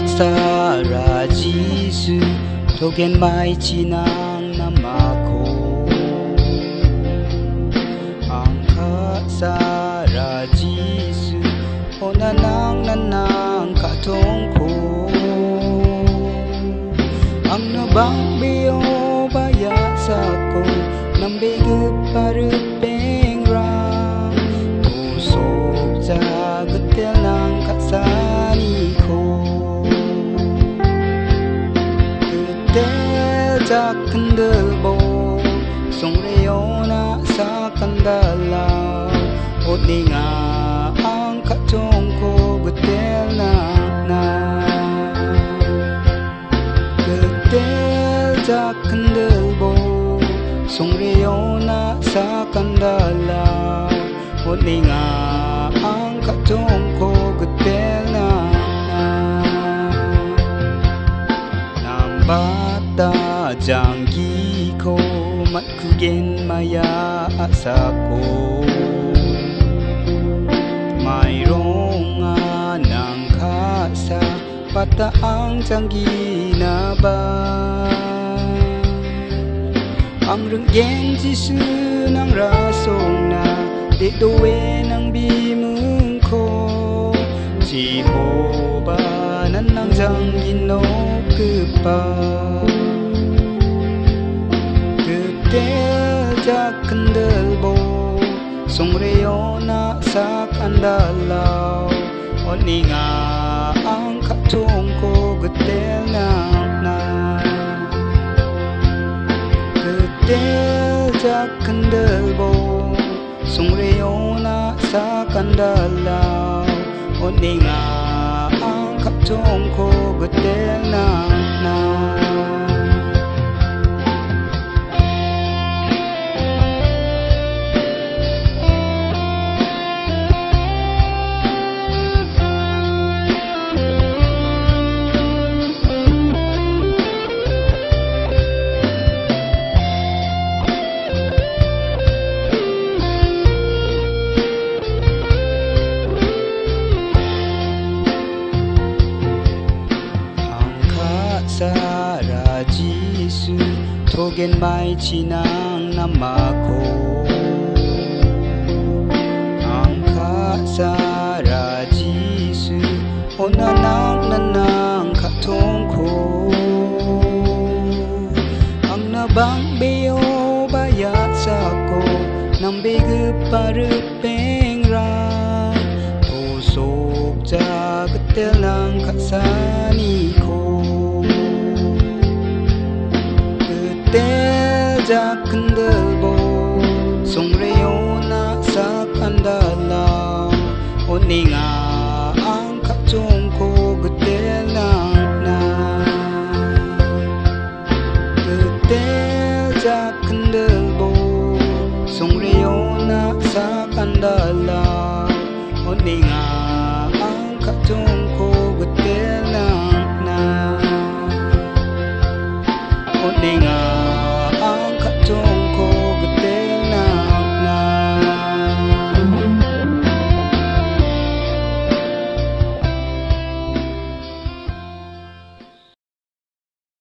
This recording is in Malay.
사라지수 독엔 마이 지낭 남마코 angka 사라지수 오나낭 난낭 가통코 ang nabang biyo baya sako nang bigip parupeng rang usok jagetel nang kasani ko getel jak kendelbo songreyo na sa kandala odinga ang katong ko getel na jak kendelbo songreyo na sa kandala odinga ang katong ko getel na nambata janggi ko matkugen maya asako mayroong ng kasa pataang janggi na ba ang renggen jisu ng rasong na dedowe ng bimung ko Jehovah nanang janggino kepa getel jak kendelbo songreyo na sa kandalaw oninga ang katong ko getel na getel jak kendelbo songreyo na sa kandalaw oninga ang katong ko getel na 사라지수 독엔 마이 지낭 남마코 angka 사라지수 오나낭 난낭 katongko ang nabang beyo bayat sako nang bigip parupeng rang tusok jagetel nang kasani ko jak kendelbo songreyo na sa kandala oninga